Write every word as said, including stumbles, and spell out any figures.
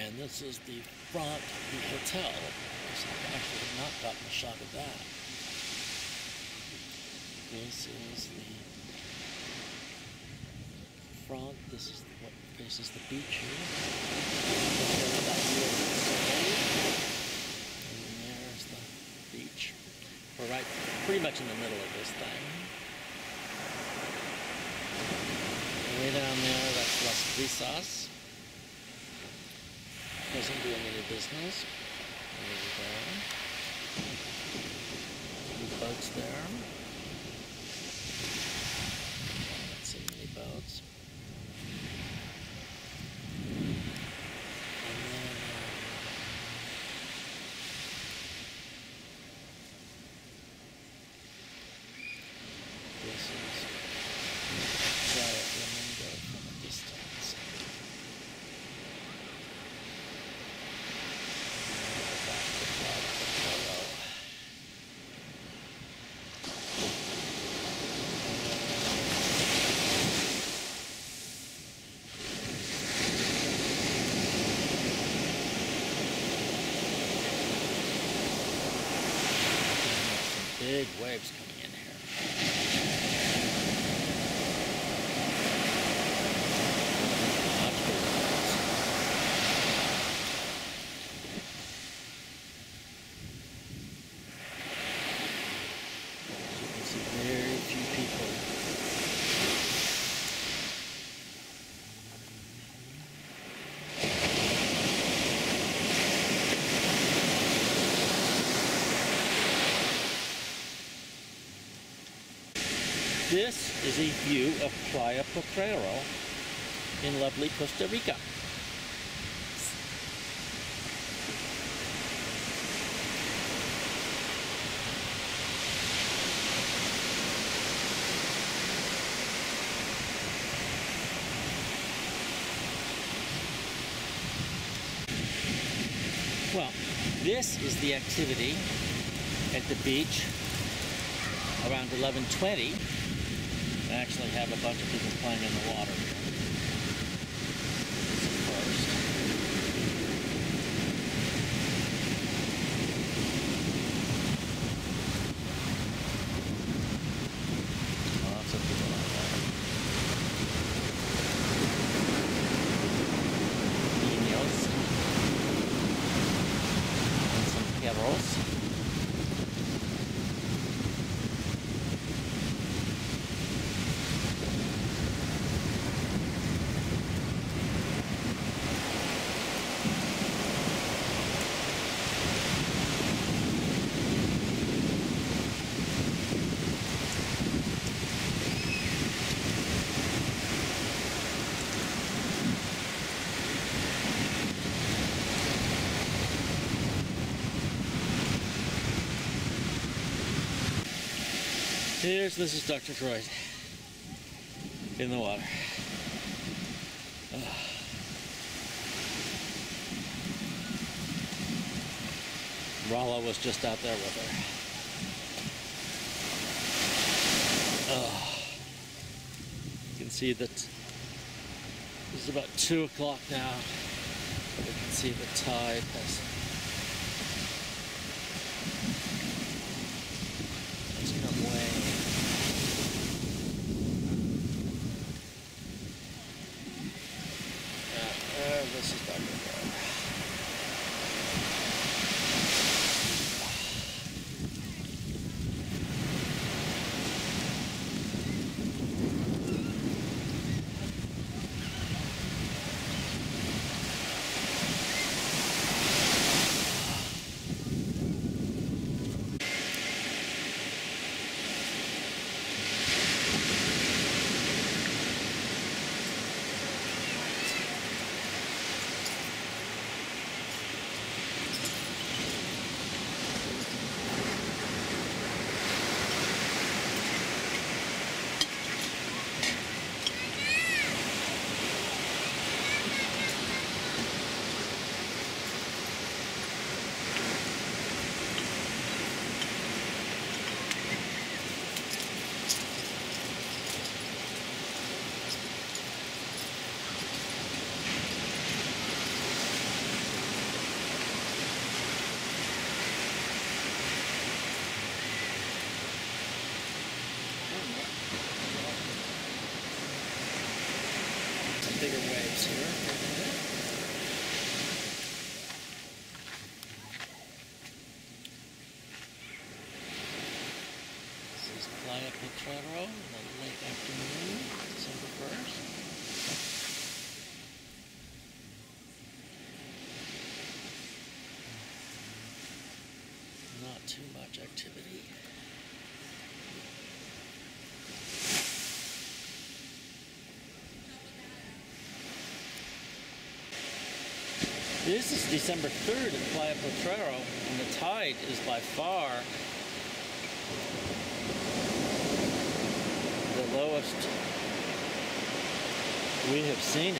And this is the front of the hotel. I actually have not gotten a shot of that. This is the front. This is what faces the beach here. And there's the beach. We're right pretty much in the middle of this thing. Way down there, that's Las Brisas. Wasn't doing any business. There we go. Two boats there. Not see many boats. And then uh, this is Playa Potrero from a distance. Big waves coming in here. Lots of big waves. You can see very few people. This is a view of Playa Potrero in lovely Costa Rica. Well, this is the activity at the beach around eleven twenty. I actually have a bunch of people playing in the water here. First. Lots of people out there. Niños. And some perros. Here's, this is Doctor Freud in the water. Oh. Rala was just out there with her. Oh. You can see that it's about two o'clock now. You can see the tide has come way. Yeah, there, this is Doctor Freud. too much activity. This is December third at Playa Potrero, and the tide is by far the lowest we have seen.